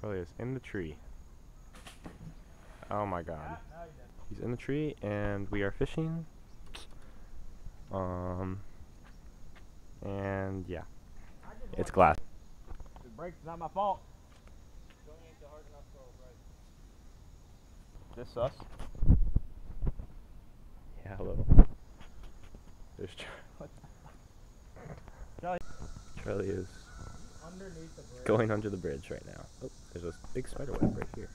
Charlie is in the tree. Oh my god. He's in the tree and we are fishing. And yeah. It's glass. The brake's not my fault. Is this us? Yeah, hello. There's Charlie is Underneath the bridge. going under the bridge right now. Oh, there's a big spider web right here.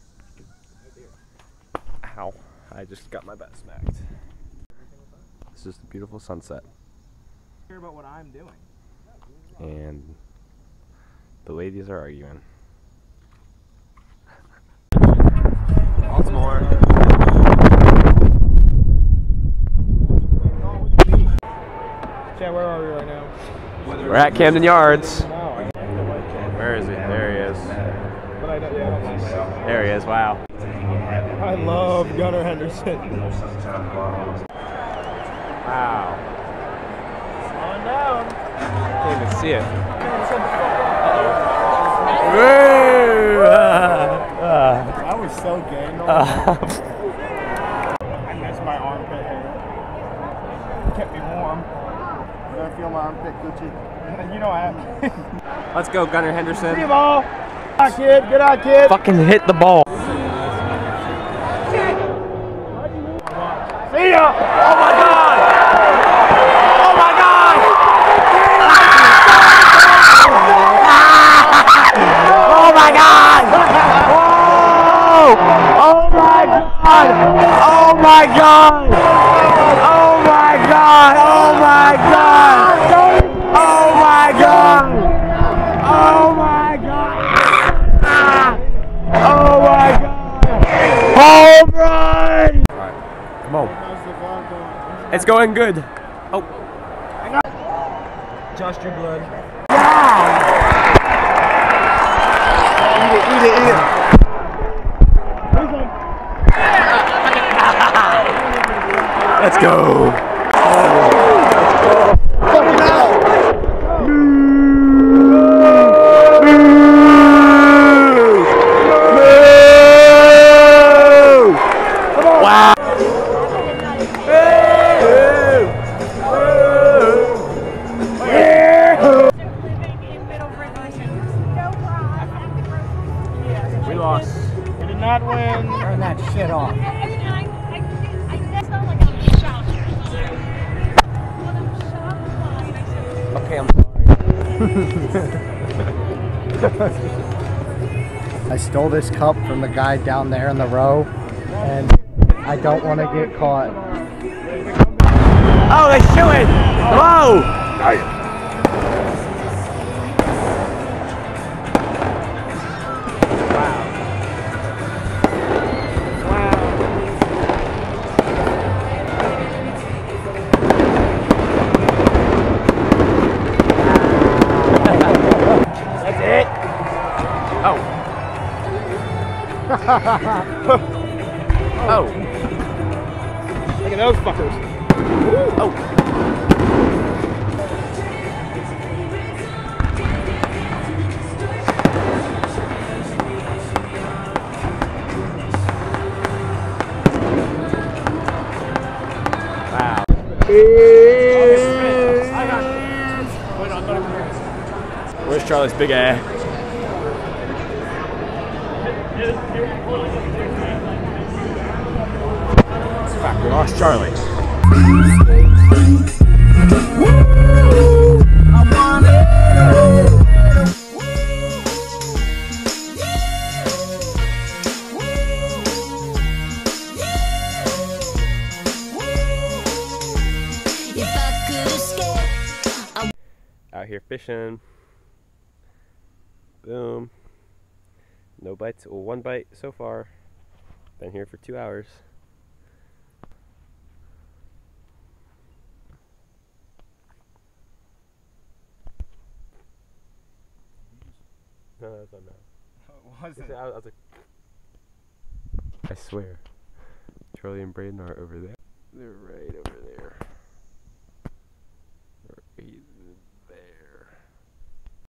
Ow. I just got my butt smacked. This is the beautiful sunset. Care about what I'm doing. And the ladies are arguing. Once more. Chad, where are we right now? We're at Camden Yards. Where is he? There he is. There he is. Wow. I love Gunnar Henderson. Wow. On down. Can't even see it. I was so gay. I missed my armpit hair. Kept me warm. I feel my armpit Gucci. You know I Let's go, Gunnar Henderson. See you all. Good eye, kid. Good eye, kid. Fucking hit the ball. See ya. Oh my god! Oh my god! Oh my god! Whoa! Oh my god! Oh my god! Oh my god! Oh my god! Oh my god! Oh my god! Oh my god! Home run! Alright, come on. It's going good. Oh. Just your blood. Eat it. Let's go. Wow. We lost. We did not win. Turn that shit off. Okay, I'm sorry. I stole this cup from the guy down there in the row, and I don't want to get caught. Oh, they're shooting! Whoa! Oh. Look at those fuckers. Oh. Wow. Where's Charlie's big A? Fuck, we lost Charlie. Out here fishing. Boom. No bites, well, one bite so far. Been here for 2 hours. No, that's not now. What was it? I was like, I swear, Charlie and Braden are over there. They're right over